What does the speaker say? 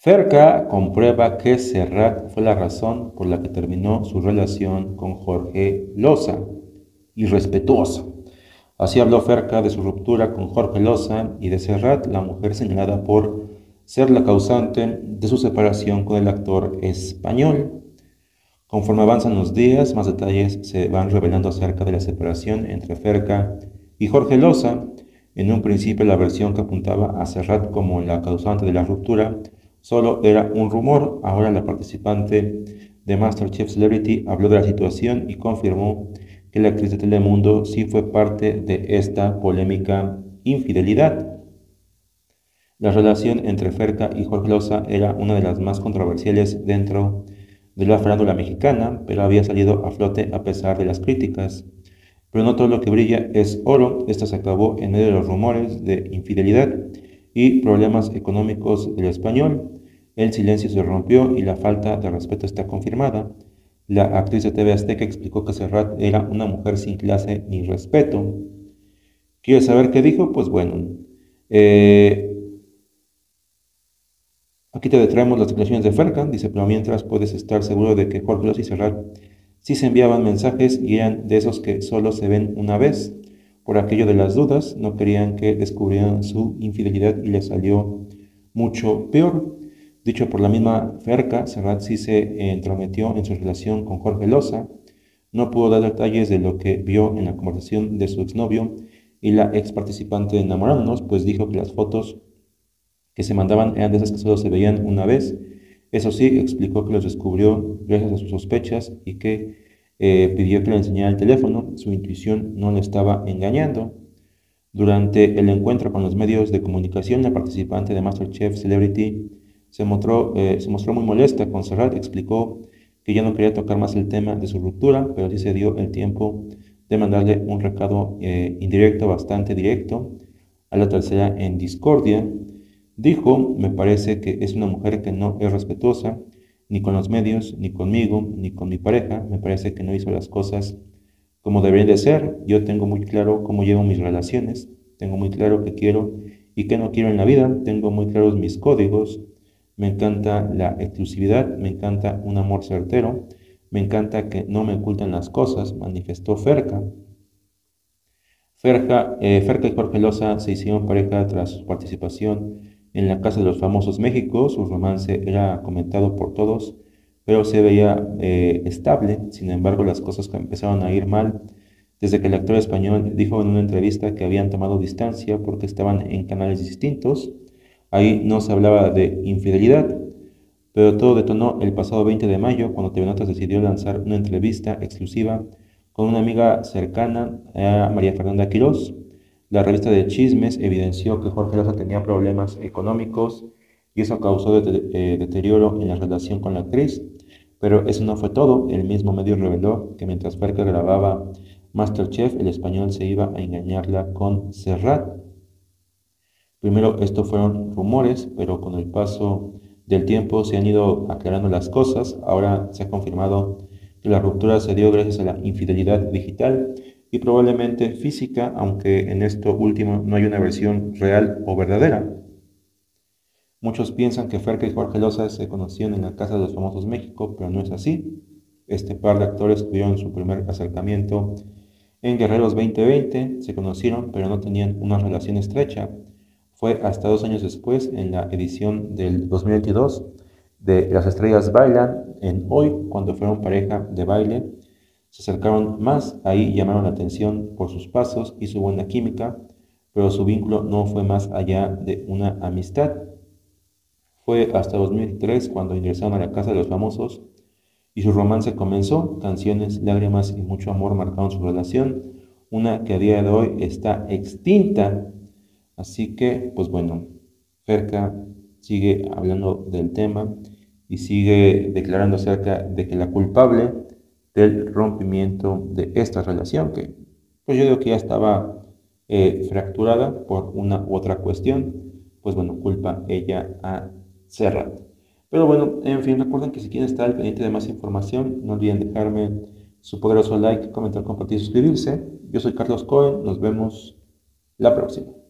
Ferca comprueba que Serrat fue la razón por la que terminó su relación con Jorge Loza, irrespetuosa. Así habló Ferca de su ruptura con Jorge Loza y de Serrat, la mujer señalada por ser la causante de su separación con el actor español. Conforme avanzan los días, más detalles se van revelando acerca de la separación entre Ferca y Jorge Loza. En un principio, la versión que apuntaba a Serrat como la causante de la ruptura solo era un rumor. Ahora la participante de MasterChef Celebrity habló de la situación y confirmó que la actriz de Telemundo sí fue parte de esta polémica infidelidad. La relación entre Ferca y Jorge Loza era una de las más controversiales dentro de la farándula mexicana, pero había salido a flote a pesar de las críticas. Pero no todo lo que brilla es oro. Esta se acabó en medio de los rumores de infidelidad y problemas económicos del español. El silencio se rompió y la falta de respeto está confirmada. La actriz de TV Azteca explicó que Serrat era una mujer sin clase ni respeto. ¿Quieres saber qué dijo? Pues bueno, aquí te traemos las declaraciones de Ferca. Dice, pero mientras puedes estar seguro de que Jorge Loza y Serrat sí se enviaban mensajes y eran de esos que solo se ven una vez. Por aquello de las dudas, no querían que descubrieran su infidelidad y les salió mucho peor. Dicho por la misma Ferca, Serrat sí se entrometió en su relación con Jorge Loza. No pudo dar detalles de lo que vio en la conversación de su exnovio y la ex participante de Enamorándonos, pues dijo que las fotos que se mandaban eran de esas que solo se veían una vez. Eso sí, explicó que los descubrió gracias a sus sospechas y que pidió que le enseñara el teléfono. Su intuición no le estaba engañando. Durante el encuentro con los medios de comunicación, la participante de MasterChef Celebrity se mostró muy molesta con Serrat. Explicó que ya no quería tocar más el tema de su ruptura, pero sí se dio el tiempo de mandarle un recado indirecto, bastante directo, a la tercera en discordia. Dijo, me parece que es una mujer que no es respetuosa, ni con los medios, ni conmigo, ni con mi pareja. Me parece que no hizo las cosas como deberían de ser. Yo tengo muy claro cómo llevo mis relaciones, tengo muy claro qué quiero y qué no quiero en la vida, tengo muy claros mis códigos. Me encanta la exclusividad, me encanta un amor certero, me encanta que no me oculten las cosas, manifestó Ferca. Ferca y Jorge Loza se hicieron pareja tras su participación en la Casa de los Famosos México. Su romance era comentado por todos, pero se veía estable. Sin embargo, las cosas empezaron a ir mal desde que el actor español dijo en una entrevista que habían tomado distancia porque estaban en canales distintos. Ahí no se hablaba de infidelidad, pero todo detonó el pasado 20 de mayo cuando TV Notas decidió lanzar una entrevista exclusiva con una amiga cercana a María Fernanda Quirós. La revista de Chismes evidenció que Jorge Loza tenía problemas económicos y eso causó deterioro en la relación con la actriz. Pero eso no fue todo. El mismo medio reveló que mientras Ferca grababa MasterChef, el español se iba a engañarla con Serrat. Primero, esto fueron rumores, pero con el paso del tiempo se han ido aclarando las cosas. Ahora se ha confirmado que la ruptura se dio gracias a la infidelidad digital y probablemente física, aunque en esto último no hay una versión real o verdadera. Muchos piensan que Ferca y Jorge Loza se conocieron en la Casa de los Famosos México, pero no es así. Este par de actores tuvieron su primer acercamiento en Guerreros 2020, se conocieron, pero no tenían una relación estrecha. Fue hasta 2 años después, en la edición del 2022 de Las Estrellas Bailan, en Hoy, cuando fueron pareja de baile, se acercaron más. Ahí llamaron la atención por sus pasos y su buena química, pero su vínculo no fue más allá de una amistad. Fue hasta 2023 cuando ingresaron a la Casa de los Famosos y su romance comenzó. Canciones, lágrimas y mucho amor marcaron su relación, una que a día de hoy está extinta. Así que, pues bueno, Ferca sigue hablando del tema y sigue declarando acerca de que la culpable del rompimiento de esta relación, que pues yo digo que ya estaba fracturada por una u otra cuestión, pues bueno, culpa ella a Serrat. Pero bueno, en fin, recuerden que si quieren estar al pendiente de más información, no olviden dejarme su poderoso like, comentar, compartir y suscribirse. Yo soy Carlos Cohen, nos vemos la próxima.